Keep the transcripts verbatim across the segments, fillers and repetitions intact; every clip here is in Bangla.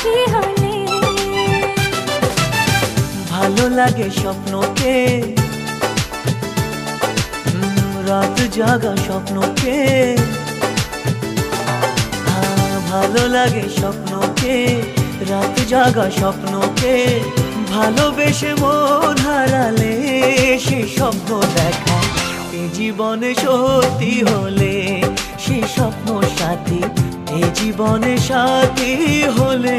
সাথী হলে। ভালো লাগে স্বপ্নকে, রাত জাগা স্বপ্নকে। ভালো লাগে স্বপ্নকে, রাত জাগা স্বপ্নকে। ভালোবেসে মন হারালে সে স্বপ্ন দেখা এ জীবনে সত্যি হলে। সে স্বপ্ন সাথী এ জীবনে সাথী হলে।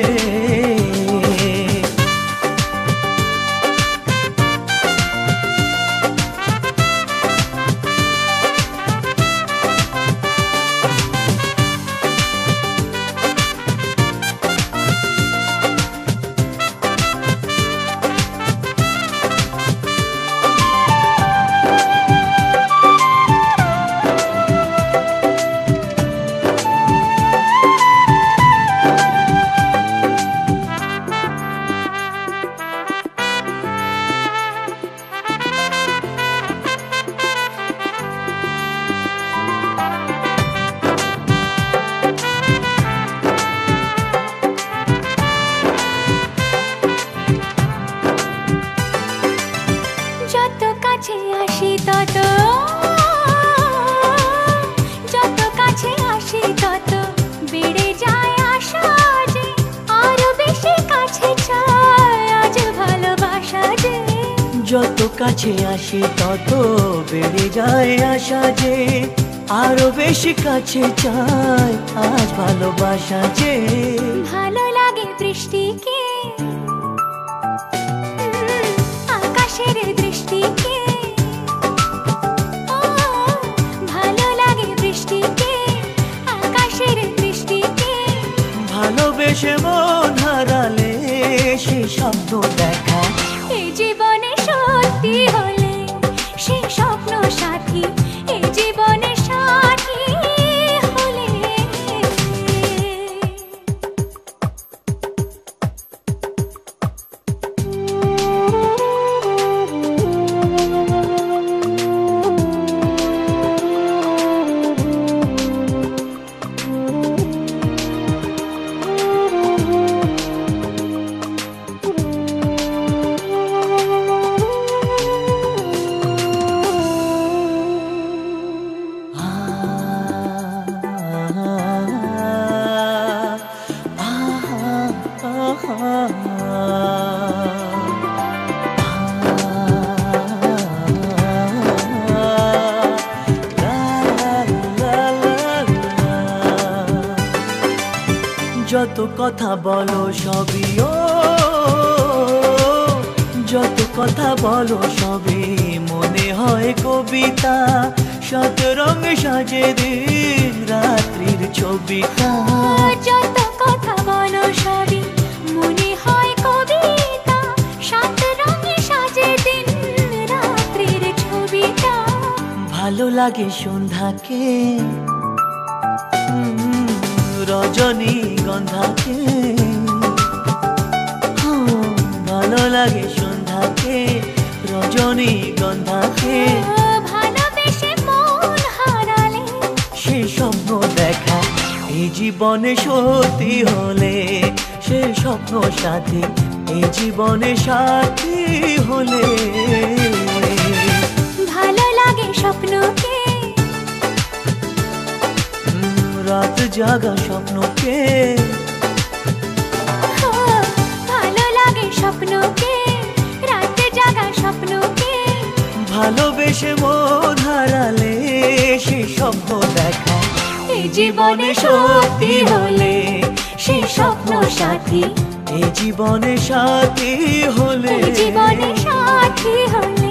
যত কাছে আসি তত, যত কাছে আসি তত বেড়ে যায় আশা যে আরো বেশি কাছে চাই আজ ভালোবাসা যে। যত কাছে আসি তত বেড়ে যায় আশা যে আরো বেশি কাছে চাই আজ ভালোবাসা যে। ভালো লাগে বৃষ্টিকে, আকাশের দৃষ্টিকে। ও ভালো লাগে বৃষ্টিকে, আকাশের দৃষ্টিকে। ভালোবেসে মন হারালে সে স্বপ্ন দেখা এই জীবনে সত্যি হলে সে স্বপ্ন সাথী এই জীবনে সাথী হলে। যত কথা বলো সবই ও, যত কথা বলো সবই মনে হয় কবিতা। শত রঙে সাজে দিন রাত্রির ছবিটা। যত কথা বলো সবই মনে হয় কবিতা। সাত রঙে সাজে দিন রাত্রির ছবিটা। ভালো লাগে সন্ধ্যাকে, রজনী গন্ধাকে। ভালো লাগে সন্ধ্যাকে, রজনী গন্ধাকে। ভালোবেসে মন হারালে সে স্বপ্ন দেখা এই জীবনে সত্যি হলে। সে স্বপ্ন সাথী এই জীবনে সাথী হলে। ভালো লাগে স্বপ্নকে, রাত জাগা স্বপ্নকে। ভালো লাগে স্বপ্নকে, রাত জাগা স্বপ্নকে। ভালোবেসে মন হারালে সে স্বপ্ন দেখা এই জীবনে সত্যি হলে। সে স্বপ্ন সাথী এই জীবনে সাথী হলে। জীবনে সাথী হলে।